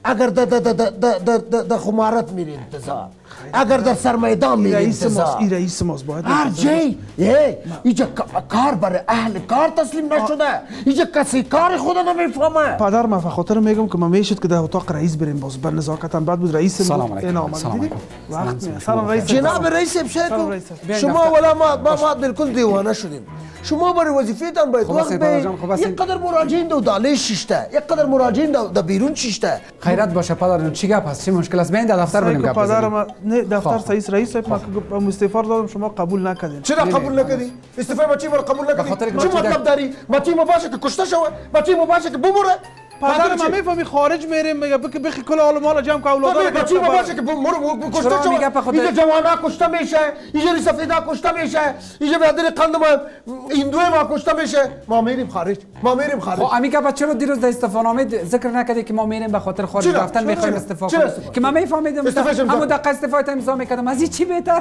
اگر در خمارت میری انتظار، اگر در سرمیدان میری انتظار، این رئیس ماست باید هر جایی اینجا کار برای اهل کار تسلیم نشده، اینجا کسی کار خود نمیفهمه. پدر من خاطر میگم که ما میشد که در اتاق رئیس بریم باز بر نزاکتن بعد بود رئیس سلام علیکم. سلام رئیس جناب رئیس امشب شما ولا ما بالکل دیوانه شدیم. شما برای وظیفه‌تان باید وقت به یک قدر مراجعین دو داله شیشته، یک قدر مراجعین در بیرون شیشته. خیرت باشه پدر جان، چی گپ هست؟ چی مشکل است؟ بیاین در دفتر بریم گپ بزنیم. پدر نه دفتر سعید رئیس صاحب ما استعفا دادم شما قبول نکردین. چرا قبول نکردی؟ استعفا ما چی قبول نکردی؟ چی مطلب داری؟ ما چی باشه که کشته شوه؟ ما چی باشه که بمره؟ پدر ما میفهمی خارج میریم میگه بخی کل حال مال جمع که اولاد ما چی باشه که بمره کشته شوه؟ اینجا جوانا کشته میشه، اینجا سفیدا کشته میشه، اینجا بدر قند ما هندوی ما کشته میشه. ما میریم خارج. خب امی گپ چرا دیروز در استعفانامه ذکر نکردی که ما میریم به خاطر خارج رفتن میخوایم استعفا کنیم؟ که من میفهمیدم اما دقیقاً استعفا امضا میکردم. از این چی بهتر؟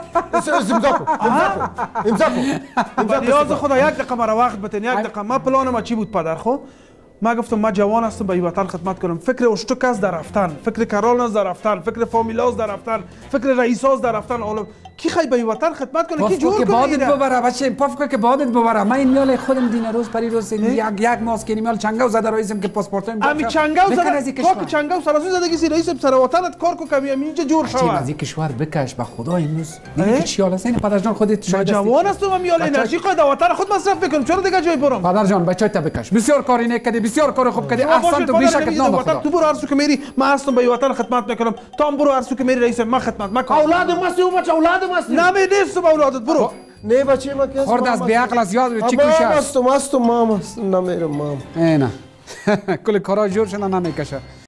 امضا کن. نیاز خدا یک دقیقه مرا وقت بتین. یک دقیقه ما پلان ما چی بود پدر؟ خب ما گفتم ما جوان هستم به وطن خدمت کنم. فکر اشتک است در رفتن، فکر کرال است در رفتن، فکر فامیلاز در رفتن، فکر رئیساز در رفتن. کی خی به وطن خدمت کنه؟ کی جور کنه؟ بادت ببره بچه، پافکو که بادت ببره. من این میال خودم دین روز پری روز یک ماست که میال چنگاو زده رئیسم که پاسپورتم امی چنگاو زده که چنگاو سراسو زدگی سی رئیس سر وطنت کار کو کمی اینجا جور شو. از این کشور بکش به خدا امروز دیگه چی حال است؟ این پدر جان خودت شاید جوان هستم و میال انرژی خود وطن خود مصرف بکنم. چرا دیگه جای برم؟ پدر جان بچه تا بکش. بسیار کاری نکردی، بسیار کار خوب کردی. احسن تو بیش که نام خدا. تو برو ارسو که میری ما هستم به وطن خدمت میکنم. تو هم برو ارسو که میری رئیس ما خدمت ما. اولاد ماست او بچه اولاد ماست. نمیدیست اولادت برو. نه بچه ما که خورد از بیعقل از یاد چی کوشش. ماست نمیرم مام. نه کل کارا جور شدن نمیکشه.